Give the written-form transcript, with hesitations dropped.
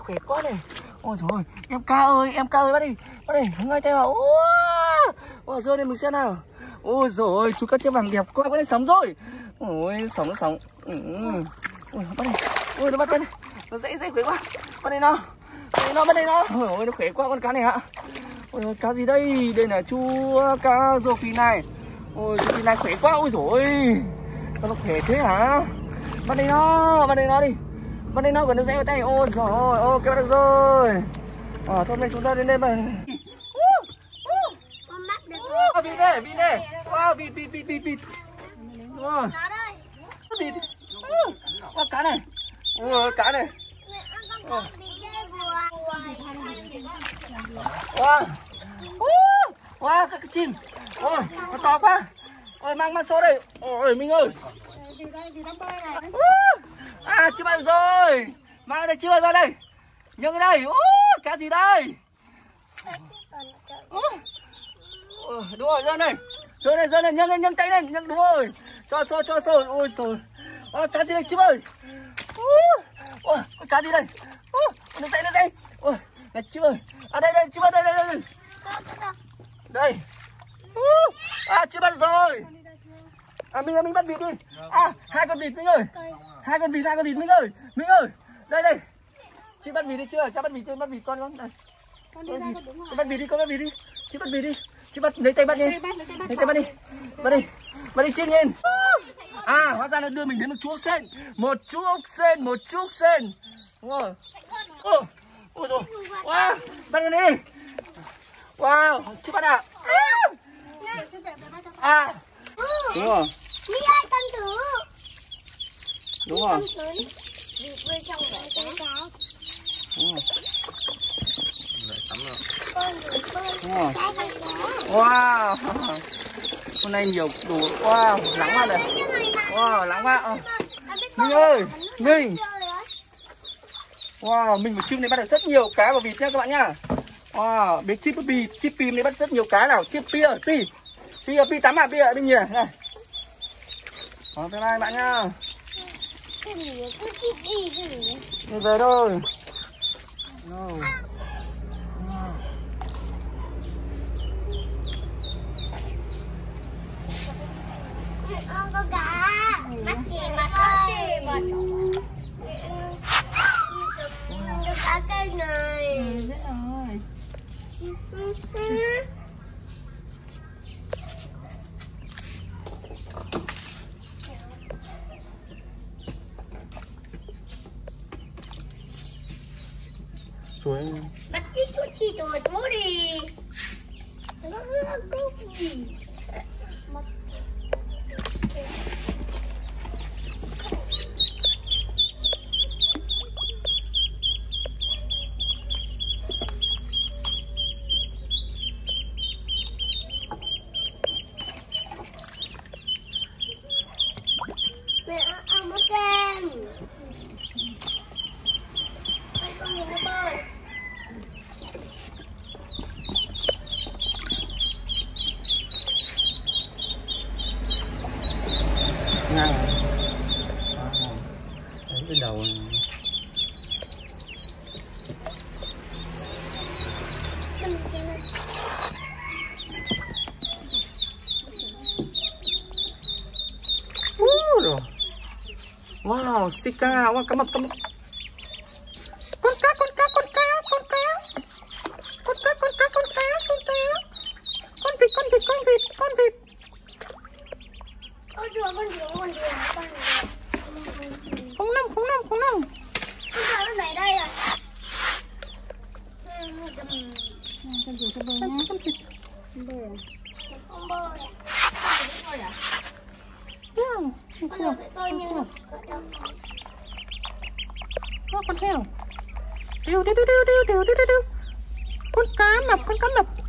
khỏe quá này. Ôi trời, em Ca ơi, bắt đi, ngay tay vào. Ôi rơi đây mình xem nào. Ôi rồi, chú cá chép vàng đẹp quá, bắt đi sóng rồi. Ôi sóng. Ôi bắt đi, ôi nó bắt đây, nó dễ khỏe quá. Bắt đây nó. Ôi nó khỏe quá con cá này ạ. Ôi cá gì đây? Đây là chú cá rô phi này. Ôi rô phi này khỏe quá, ôi rồi. Sao nó khỏe thế hả? Bắt đây nó đi. Bắt đây nó còn nó dễ vào tay. Ôi rồi, ok bắt được rồi. Thôi này chúng ta đến đây mà. Con bắt được rồi. Vịt đây. Wow, vịt. Wow. Vịt. Cá này. Cá này. Wow, cái chim. Ôi, nó to quá. Ôi, mang số đây. Ôi, Minh ơi. Chưa bắt rồi. Mang đây, chưa vào đây. Nhấc cái đây. Cá gì đây? Đúng rồi, rơi này. Rơi này, nhấc tay lên, đúng rồi. Cho sôi. Ôi trời. Cá gì đây, chim ơi? Cá gì đây? Nó dậy. Ôi, này chim ơi. Đây, chim ơi, đây. Đây. Chưa bắt rồi. Mình bắt vịt đi. Hai con vịt Minh ơi. Hai con vịt Minh ơi. Đây. Chị bắt vịt đi chưa? Cha bắt vịt chưa? Bắt vịt con đây. Con bắt vịt đi. Chị bắt vịt đi. Chị bắt lấy tay bắt đi. Lấy tay bắt đi chiên lên. Hóa ra nó đưa mình đến một chú ốc sên. Một chú ốc sên. Ôi rồi. Wow, bắt lên đi. Wow, chị bắt ạ. Đúng rồi. Mi ơi con thử. Đúng rồi. Vịt bơi trong bể cá. Đúng rồi. Wow. Hôm nay nhiều đồ. Wow, lắng quá này. Wow, lắng quá. Minh ơi, Minh. Wow, mình một chim này bắt được rất nhiều cá và vịt nha các bạn nhá. Wow, biết chip pim này bắt rất nhiều cá nào. Chip pi tắm pi ở bên nhỉ này. Bye bye bạn nhá. Đi về thôi. Con cá. Bắt gì mà coi. Được cá cây này. Biết rồi. Suối. Bắt chi rồi bố đi. Mẹ ăn một kem. Con nhìn nó bơi. Ngang rồi. Đấy cái đầu này. Rồi. Wow, Sika, wow, cá mập. Con cá. Con vịt. Khủng long. Con sao nó để đây rồi? Con vịt cho bơi nha. Con vịt. Không bơi. Con à? Con bơi như con heo. Con cá mập.